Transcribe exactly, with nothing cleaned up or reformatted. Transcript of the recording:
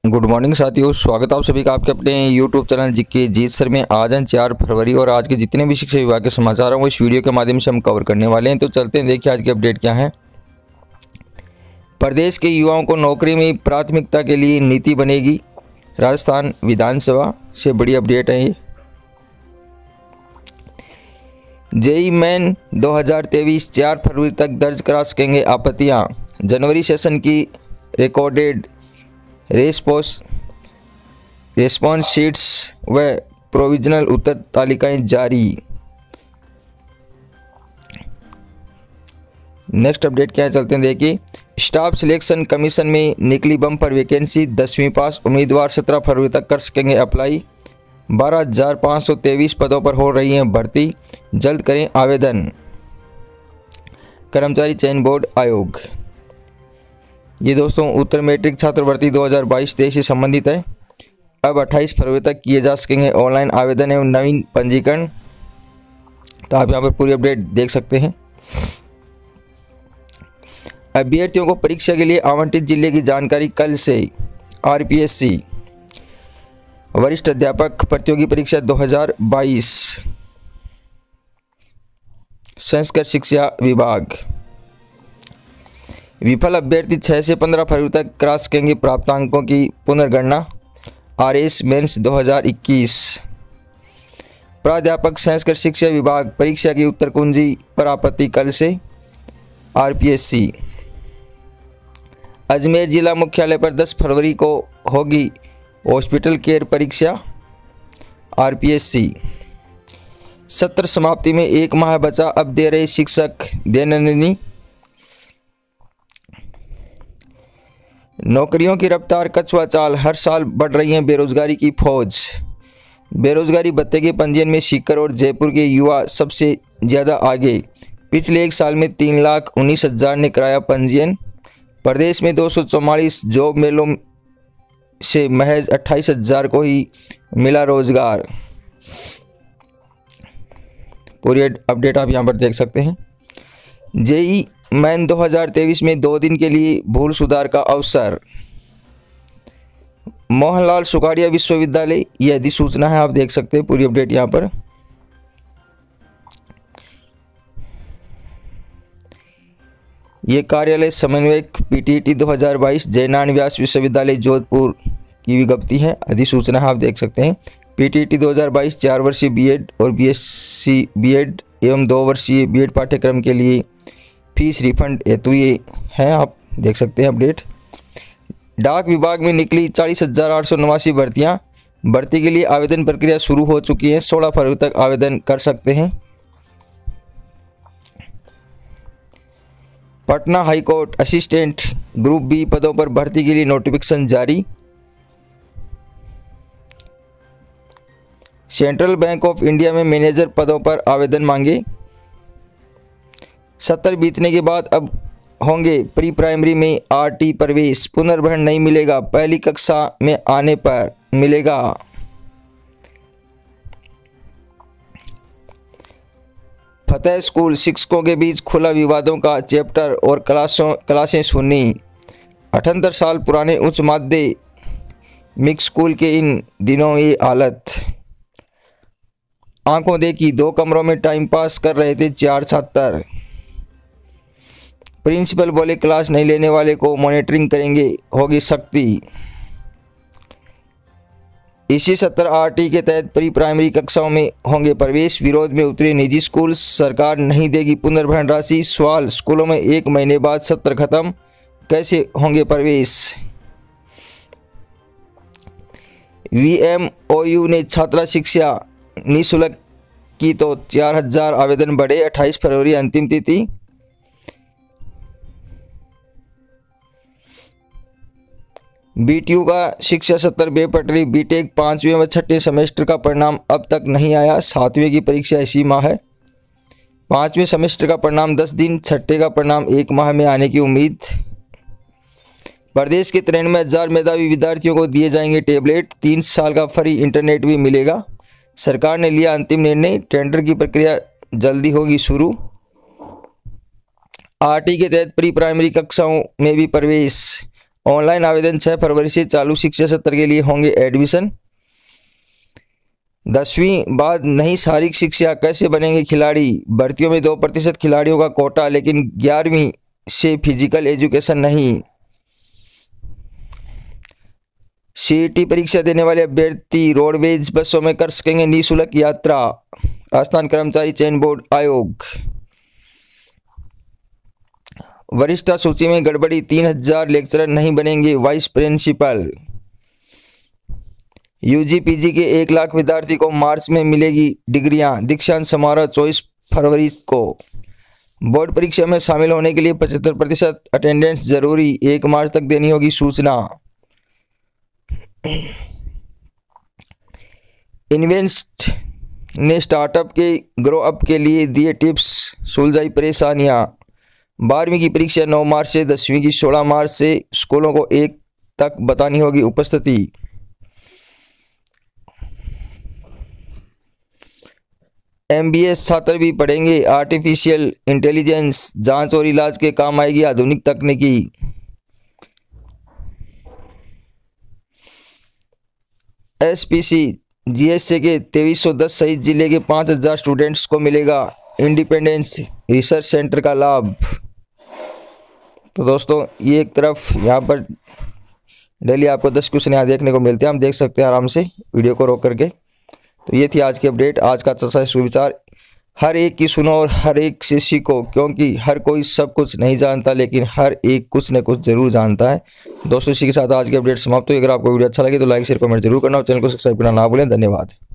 Good morning साथियों, स्वागत है आप सभी का आपके अपने YouTube channel GK Jeet sir में। आज हैं चार फरवरी और आज के जितने भी शिक्षा विभाग के समाचार हैं वो इस वीडियो के माध्यम से हम कवर करने वाले हैं। तो चलते हैं, देखिए आज की अपडेट क्या है। प्रदेश के युवाओं को नौकरी में प्राथमिकता के लिए नीति बनेगी, राजस्थान विधानसभा से बड़ी अपडेट है ये। जेई मेन दो हज़ार तेईस चार फरवरी तक दर्ज करा सकेंगे आपत्तियां, जनवरी सेशन की रिकॉर्डेड रेस्पॉन्स रेस्पॉन्स शीट्स व प्रोविजनल उत्तर तालिकाएं जारी। नेक्स्ट अपडेट क्या है, चलते हैं देखिए। स्टाफ सिलेक्शन कमीशन में निकली बम्पर वैकेंसी, दसवीं पास उम्मीदवार सत्रह फरवरी तक कर सकेंगे अप्लाई। बारह हजार पाँच सौ तेईस पदों पर हो रही है भर्ती, जल्द करें आवेदन, कर्मचारी चयन बोर्ड आयोग। ये दोस्तों उत्तर मैट्रिक छात्र भर्ती दो हज़ार बाईस तेईस से संबंधित है। अब अट्ठाईस फरवरी तक किए जा सकेंगे ऑनलाइन आवेदन एवं नवीन पंजीकरण। तो आप यहाँ पर पूरी अपडेट देख सकते हैं। अभ्यर्थियों को परीक्षा के लिए आवंटित जिले की जानकारी कल से। आरपीएससी वरिष्ठ अध्यापक प्रतियोगी परीक्षा दो हज़ार बाईस, संस्कृत शिक्षा विभाग। विफल अभ्यर्थी छह से पंद्रह फरवरी तक करा सकेंगे प्राप्तांकों की पुनर्गणना। आरएस मेंस दो हज़ार इक्कीस। प्राध्यापक संस्कृत शिक्षा विभाग परीक्षा की उत्तर कुंजी पर आपत्ति कल से। आरपीएससी अजमेर जिला मुख्यालय पर दस फरवरी को होगी हॉस्पिटल केयर परीक्षा। आरपीएससी सत्र समाप्ति में एक माह बचा, अब दे रहे शिक्षक दैनंदिनी। नौकरियों की रफ्तार कछुआ चाल, हर साल बढ़ रही है बेरोजगारी की फौज। बेरोजगारी भत्ते के पंजीयन में सीकर और जयपुर के युवा सबसे ज़्यादा आगे। पिछले एक साल में तीन लाख उन्नीस हज़ार ने कराया पंजीयन। प्रदेश में दो सौ चौवालीस जॉब मेलों से महज अट्ठाईस हज़ार को ही मिला रोजगार। पूरी अपडेट आप यहाँ पर देख सकते हैं। जेई मेन दो हज़ार तेईस में दो दिन के लिए भूल सुधार का अवसर। मोहनलाल सुखाड़िया विश्वविद्यालय, यह अधिसूचना है, आप देख सकते हैं पूरी अपडेट यहाँ पर। ये कार्यालय समन्वयक पीटीटी दो हज़ार बाईस जयनारायण व्यास विश्वविद्यालय जोधपुर की विज्ञप्ति है, अधिसूचना है, आप देख सकते हैं। पीटीटी दो हज़ार बाईस चार वर्षीय बीएड और बीएससी बीएड एवं दो वर्षीय बीएड पाठ्यक्रम के लिए फीस रिफंड हेतु ये है, आप देख सकते हैं अपडेट। डाक विभाग में निकली चालीस हज़ार आठ सौ नवासी भर्तियाँ। भर्ती के लिए आवेदन प्रक्रिया शुरू हो चुकी है, सोलह फरवरी तक आवेदन कर सकते हैं। Patna high court assistant group B पदों पर भर्ती के लिए नोटिफिकेशन जारी। सेंट्रल बैंक ऑफ इंडिया में मैनेजर पदों पर आवेदन मांगे। सत्र बीतने के बाद अब होंगे प्री प्राइमरी में आरटी प्रवेश, पुनर्भरण नहीं मिलेगा, पहली कक्षा में आने पर मिलेगा। फतेह स्कूल शिक्षकों के बीच खुला विवादों का चैप्टर और क्लासों क्लासें सुनी। अठहत्तर साल पुराने उच्च माध्यमिक स्कूल के इन दिनों ये हालत। आंखों देखी, दो कमरों में टाइम पास कर रहे थे चार छात्र। प्रिंसिपल बोले क्लास नहीं लेने वाले को मॉनिटरिंग करेंगे, होगी सख्ती। इसी सत्र आरटी के तहत प्री प्राइमरी कक्षाओं में होंगे प्रवेश। विरोध में उतरे निजी स्कूल, सरकार नहीं देगी पुनर्भरण राशि। सवाल, स्कूलों में एक महीने बाद सत्र खत्म, कैसे होंगे प्रवेश। वीएमओयू ने छात्रा शिक्षा निःशुल्क की तो चार हजार आवेदन बढ़े, अट्ठाईस फरवरी अंतिम तिथि। बीटीयू का शिक्षा सत्र बेपटरी, बीटेक पाँचवें व छठे सेमेस्टर का परिणाम अब तक नहीं आया। सातवें की परीक्षा इसी माह है। पाँचवें सेमेस्टर का परिणाम दस दिन, छठे का परिणाम एक माह में आने की उम्मीद। प्रदेश के तिरानवे हजार मेधावी विद्यार्थियों को दिए जाएंगे टैबलेट, तीन साल का फ्री इंटरनेट भी मिलेगा। सरकार ने लिया अंतिम निर्णय, टेंडर की प्रक्रिया जल्दी होगी शुरू। आरटी के तहत प्री प्राइमरी कक्षाओं में भी प्रवेश। ऑनलाइन आवेदन छह फरवरी से चालू शिक्षा सत्र के लिए होंगे एडमिशन। दसवीं बाद नई शारीरिक शिक्षा कैसे बनेंगे खिलाड़ी, भर्तियों में दो प्रतिशत खिलाड़ियों का कोटा, लेकिन ग्यारहवीं से फिजिकल एजुकेशन नहीं। सीईटी परीक्षा देने वाले अभ्यर्थी रोडवेज बसों में कर सकेंगे निःशुल्क यात्रा, राजस्थान कर्मचारी चयन बोर्ड आयोग। वरिष्ठता सूची में गड़बड़ी, तीन हजार लेक्चरर नहीं बनेंगे वाइस प्रिंसिपल। यूजी पीजी के एक लाख विद्यार्थी को मार्च में मिलेगी डिग्रियां, दीक्षांत समारोह चौबीस फरवरी को। बोर्ड परीक्षा में शामिल होने के लिए पचहत्तर प्रतिशत अटेंडेंस जरूरी, एक मार्च तक देनी होगी सूचना। इन्वेस्ट ने स्टार्टअप के ग्रो अप के लिए दिए टिप्स, सुलझाई परेशानियां। बारहवीं की परीक्षा नौ मार्च से, दसवीं की सोलह मार्च से, स्कूलों को एक तक बतानी होगी उपस्थिति। एमबीए छात्र भी पढ़ेंगे आर्टिफिशियल इंटेलिजेंस, जांच और इलाज के काम आएगी आधुनिक तकनीकी। एसपीसी जीएसए के तेईस सौ दस सहित जिले के पाँच हजार स्टूडेंट्स को मिलेगा इंडिपेंडेंस रिसर्च सेंटर का लाभ। तो दोस्तों ये एक तरफ यहाँ पर डेली आपको दस क्वेश्चन यहाँ देखने को मिलते हैं, हम देख सकते हैं आराम से वीडियो को रोक करके। तो ये थी आज की अपडेट, आज का चर्चा सुविचार। हर एक की सुनो और हर एक से सीखो, क्योंकि हर कोई सब कुछ नहीं जानता, लेकिन हर एक कुछ न कुछ जरूर जानता है। दोस्तों इसी के साथ आज की अपडेट समाप्त हुई। अगर आपको वीडियो अच्छा लगे तो लाइक शेयर कमेंट जरूर करना और चैनल को सब्सक्राइब करना ना भूलें। धन्यवाद।